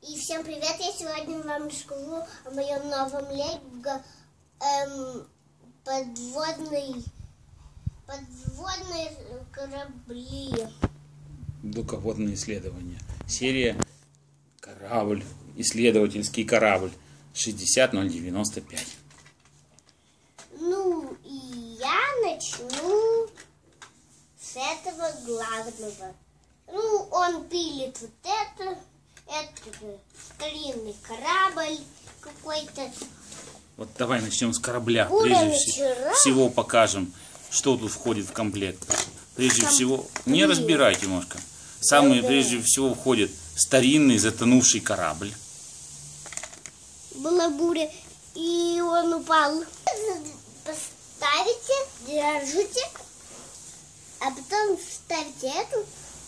И всем привет! Я сегодня вам расскажу о моем новом лего подводные корабли. Глубоководные исследования. Серия «Корабль», исследовательский корабль 60095. Ну и я начну с этого главного. Ну, он пилит вот это старинный корабль какой-то. Вот давай начнем с корабля. Прежде всего покажем, что тут входит в комплект. Прежде всего, не разбирайте немножко. Прежде всего входит старинный затонувший корабль. Была буря, и он упал. Поставите, держите, а потом ставите эту.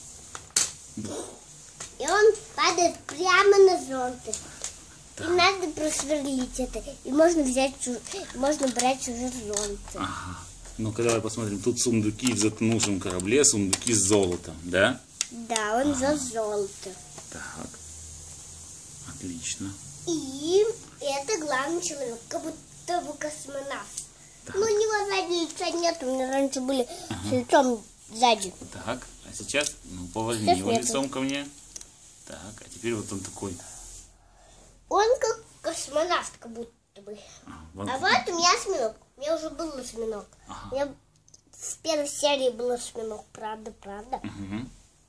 И он падает прямо на зонты. Да. И надо просверлить это. И можно брать уже зонты. Ага. Ну-ка давай посмотрим. Тут сундуки в затонувшем корабле, сундуки с золотом, да? Да, он за золото. Так. Отлично. И это главный человек, как будто бы космонавт. Так. Ну, у него сзади лица нет, у меня раньше были с лицом сзади. Так, а сейчас, повозьми его лицом ко мне. Так, а теперь вот он такой. Он как космонавт, как будто бы. А вот у меня осьминог. У меня уже был осьминог. Ага. У меня в первой серии был осьминог, правда. Угу.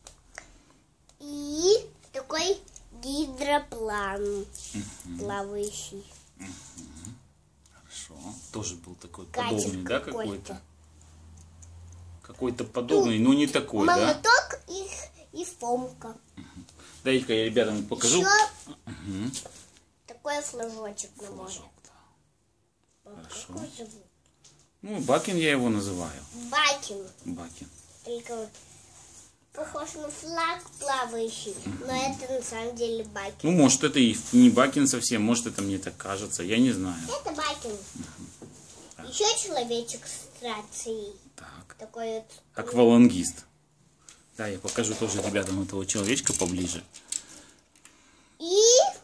И такой гидроплан плавающий. Угу. Хорошо. Тоже был такой подобный, да, какой-то? Какой-то подобный, но не такой, да? Молоток и Фомка. Угу. Дайте-ка я ребятам покажу. Еще такой флажочек на море. Да. Хорошо. Ну, Бакин я его называю. Бакин. Только похож на флаг плавающий, но это на самом деле Бакин. Ну, может, это и не Бакин совсем, может, это мне так кажется, я не знаю. Это Бакин. Еще человечек с рацией. Так. Такой вот. Аквалангист. Да, я покажу тоже ребятам этого человечка поближе. И?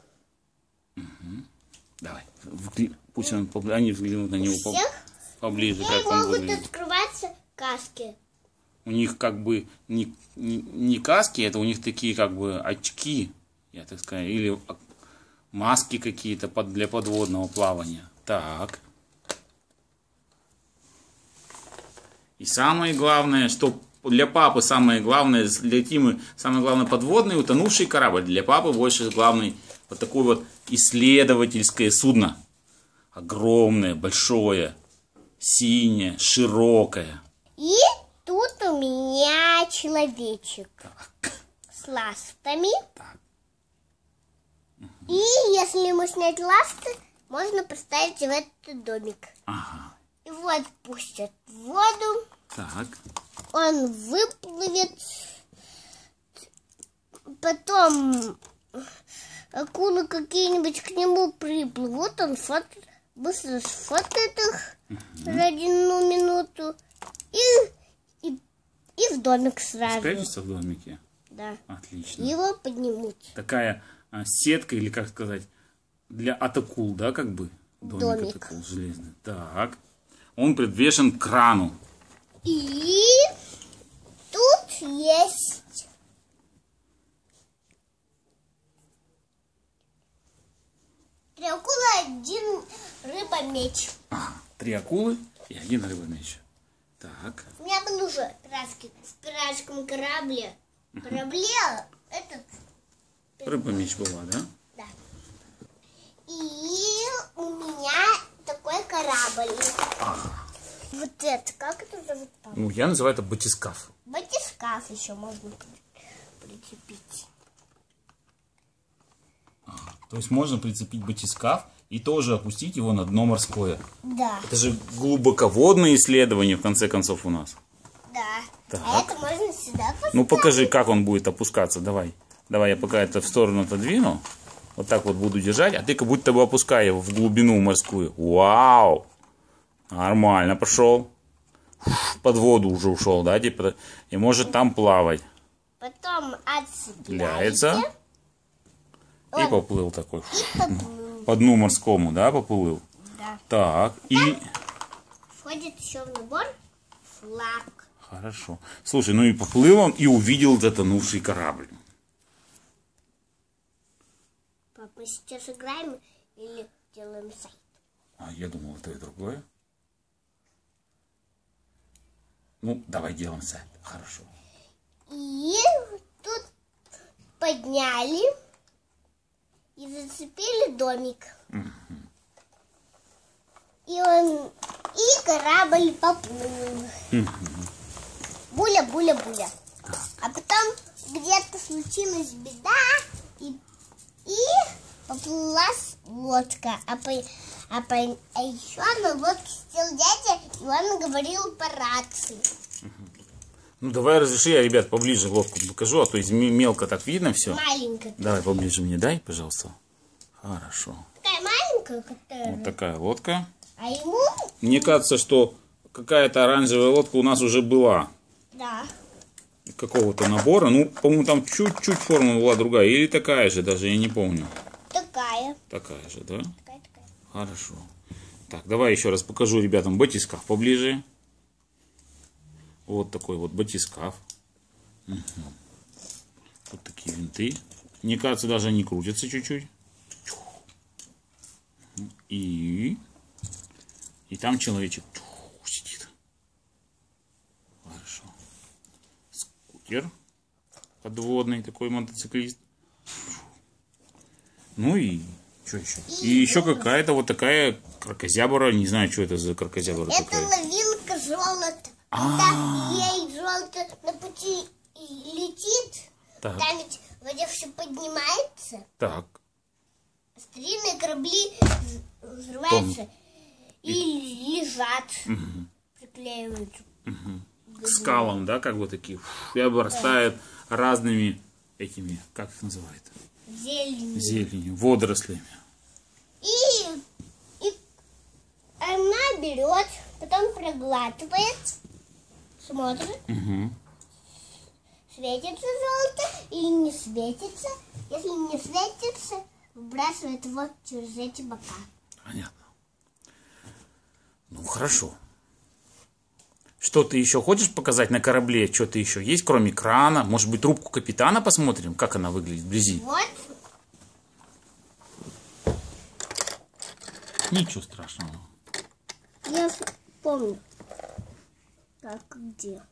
Давай. Пусть они взглянут на него поближе. Как он могут открываться каски. У них как бы не каски, это у них такие как бы очки, я так сказать, или маски какие-то для подводного плавания. Так. И самое главное, что для папы самое главное, для Тимы самое главное подводный утонувший корабль. Для папы больше главный вот такое вот исследовательское судно. Огромное, большое, синее, широкое. И тут у меня человечек. Так. С ластами. Так. И если ему снять ласты, можно поставить в этот домик. Ага. Его отпустят в воду. Так. Он выплывет. Потом акулы какие-нибудь к нему приплывут. Он быстро сфоткает их за 1 минуту. И в домик сразу. Спрячется в домике? Да. Отлично. Его поднимут. Такая сетка, или как сказать, от акул, да, как бы? Домик. От акул железный. Так. Он подвешен к крану. И тут есть три акулы, 1 рыба-меч. 3 акулы и 1 рыба-меч. Так. У меня был уже в пиратском корабле. Этот. Рыба-меч была, да? Да. И у меня такой корабль. Вот это, как это зовут? Ну, я называю это батискаф. Батискаф еще можно прицепить. То есть можно прицепить батискаф и тоже опустить его на дно морское. Да. Это же глубоководное исследование, в конце концов, у нас. Да. Так. А это можно сюда поставить. Ну, покажи, как он будет опускаться. Давай. Давай я пока это в сторону отодвину. Вот так вот буду держать. А ты как будто бы опускай его в глубину морскую. Вау! Нормально пошел. Под воду уже ушел, да? Типа, и может там плавать. Потом отцепляете. И поплыл такой. И поплыл. По дну морскому, да, поплыл? Да. Так, и... Входит еще в набор флаг. Хорошо. Слушай, ну и поплыл он и увидел затонувший корабль. Пап, мы сейчас играем или делаем сайт? А я думал, это и другое. Ну, давай делаем сайт. Хорошо. И тут подняли и зацепили домик. И корабль поплыл. Буля-буля-буля. А потом где-то случилась беда, и поплыла лодка. А еще на лодке сидел дядя, и он говорил по рации. Ну, давай разреши, я, ребят, поближе лодку покажу, а то есть мелко так видно все. Маленькая. Давай поближе мне дай, пожалуйста. Хорошо. Такая маленькая, которая. Вот такая лодка. А ему... Мне кажется, что какая-то оранжевая лодка у нас уже была. Да. Какого-то набора. Ну, по-моему, там чуть-чуть форма была другая. Или такая же, даже я не помню. Такая. Такая же, да? Такая. Хорошо. Так, давай еще раз покажу ребятам батискаф поближе. Вот такой вот батискаф. Угу. Вот такие винты. Мне кажется, даже они крутятся чуть-чуть. И там человечек сидит. Хорошо. Скутер подводный, такой мотоциклист. Ну и что еще? И еще какая-то вот такая кракозябра. Не знаю, что это за кракозябра Это такая. лавинка золота. Когда ей золото на пути летит, Так. там ведь в воде все поднимается. Так. Старинные корабли взрываются и лежат, приклеиваются. К скалам, да, как бы такие. И обрастают разными этими, как их называют? Зеленью, водорослями. И она берет, потом проглатывает, смотрит, светится золото или не светится. Если не светится, выбрасывает его через эти бока. Понятно. Ну, хорошо. Что ты еще хочешь показать на корабле? Что-то еще есть, кроме крана? Может быть, рубку капитана посмотрим, как она выглядит вблизи? Вот. Ничего страшного. Я помню. Так, где?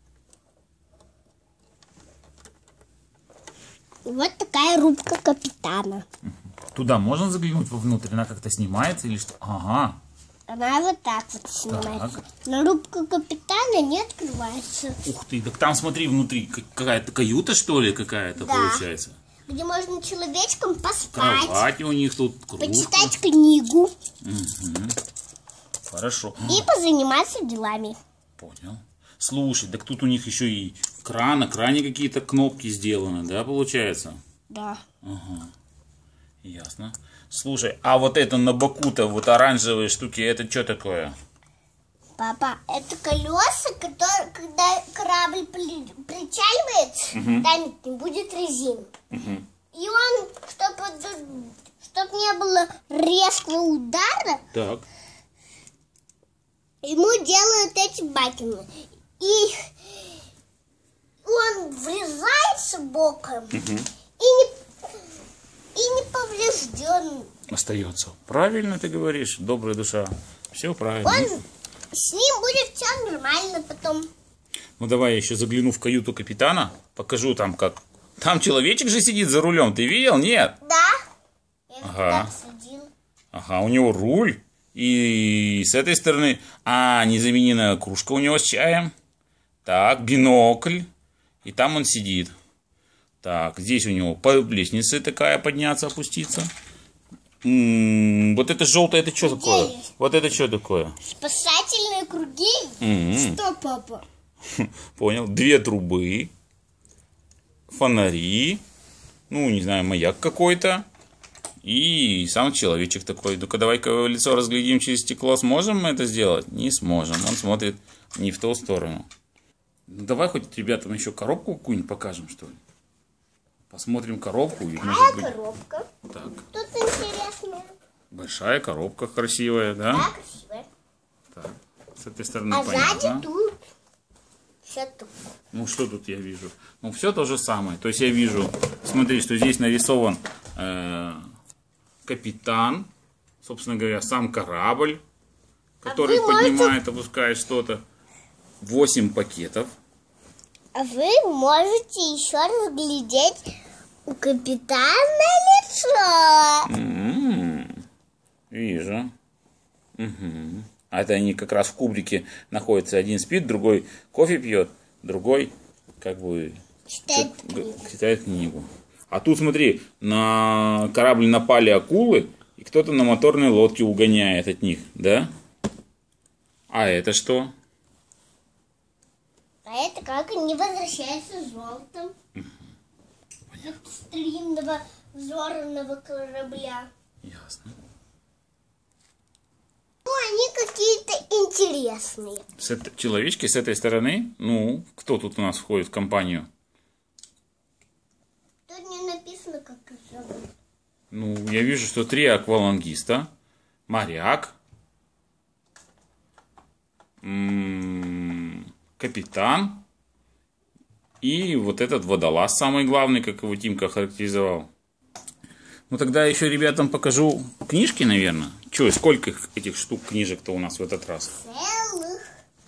Вот такая рубка капитана. Туда можно заглянуть вовнутрь? Она как-то снимается или что? Ага. Она вот так вот снимается. Так. Но рубка капитана не открывается. Ух ты, так там смотри, внутри какая-то каюта, что ли, какая-то Да. получается? Где можно человечком поспать. Кровати у них тут, кружка. Почитать книгу. Хорошо. И позаниматься делами. Понял. Слушай, так тут у них еще и на кране какие-то кнопки сделаны, да, получается? Да. Ага. Ясно. Слушай, а вот это на боку-то, вот оранжевые штуки, это что такое? Папа, это колеса, которые, когда корабль причаливает, там не будет резины. И он, чтобы не было резкого удара, Так. ему делают эти бакины. И он врезается боком и не поврежден. Остается. Правильно ты говоришь, добрая душа. Все правильно. С ним будет все нормально потом. Ну давай я еще загляну в каюту капитана, покажу там как. Там человечек же сидит за рулем, ты видел? Нет? Да. Я Ага. так сидел. Ага, у него руль. И с этой стороны, незамененная кружка у него с чаем. Так, бинокль. И там он сидит. Так, здесь у него по лестнице такая подняться, опуститься. Вот это желтое, это что такое? Вот это что такое? Спасательные круги? Что, папа? Понял. 2 трубы. Фонари. Ну, не знаю, маяк какой-то. И сам человечек такой. Ну-ка, давай-ка лицо разглядим через стекло. Сможем мы это сделать? Не сможем. Он смотрит не в ту сторону. Ну, давай хоть ребятам еще коробку какую-нибудь покажем, что ли. Посмотрим коробку. И, может быть... коробка. Так. Тут интересная. Большая коробка красивая, да? Да, красивая. Так. С этой стороны а понятно. Сзади тут. Все тут. Ну, что тут я вижу? Ну, все то же самое. То есть я вижу, смотри, что здесь нарисован капитан, собственно говоря, сам корабль, который поднимает, опускает что-то. 8 пакетов. А вы можете еще разглядеть у капитана лицо. Вижу. Угу. А это они как раз в кубрике находятся. Один спит, другой кофе пьет, другой как бы читает книгу. А тут смотри, на корабль напали акулы, и кто-то на моторной лодке угоняет от них, да? А это что? А это как они возвращаются с золотом. С длинного взорванного корабля. Ясно. Ну, они какие-то интересные. Человечки с этой стороны? Ну, кто тут у нас входит в компанию? Тут не написано, как их зовут. Ну, я вижу, что 3 аквалангиста, моряк, капитан и вот этот водолаз самый главный, как его Тимка характеризовал. Ну, тогда еще ребятам покажу книжки, наверное. Че, сколько этих штук книжек-то у нас в этот раз? Целых.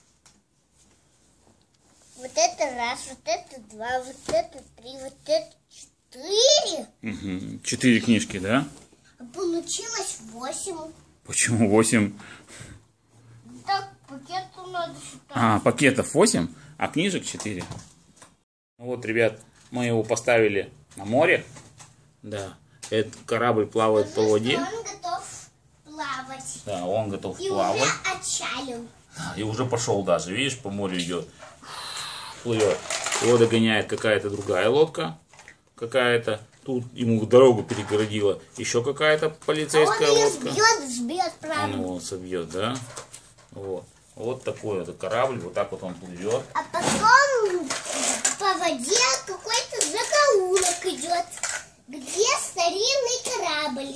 Вот это раз, вот это 2, вот это 3, вот это 4. Угу. 4 книжки, да? А получилось 8. Почему 8? Так, пакету надо считать. А, пакетов 8, а книжек 4. Ну вот, ребят, мы его поставили на море. Да. Этот корабль плавает по воде. Он готов плавать. Да, он готов И плавать. уже отчалил. И уже пошел даже, видишь, по морю идет. Плывет. Его догоняет какая-то другая лодка. Какая-то. Тут ему дорогу перегородила еще какая-то полицейская лодка. Он сбьет, правда. Он его собьет, да? Вот. Вот такой вот корабль, вот так вот он плывет. А потом по воде какой-то закоулок идет, где старинный корабль.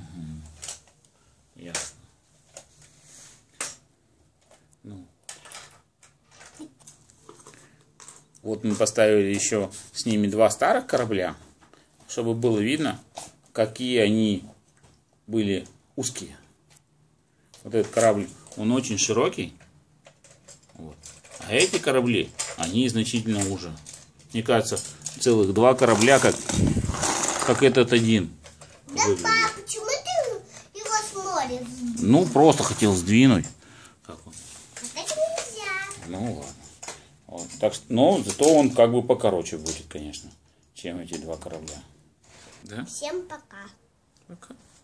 Угу. Ясно. Ну. Вот мы поставили еще с ними 2 старых корабля, чтобы было видно, какие они были узкие. Вот этот корабль, он очень широкий. Вот. А эти корабли, они значительно уже. Мне кажется, целых 2 корабля, как этот один. Да, пап, почему ты его смотришь? Ну, просто хотел сдвинуть. Как он? Так нельзя. Ну, ладно. Вот. Так что, но зато он как бы покороче будет, конечно, чем эти 2 корабля. Да? Всем пока. Пока.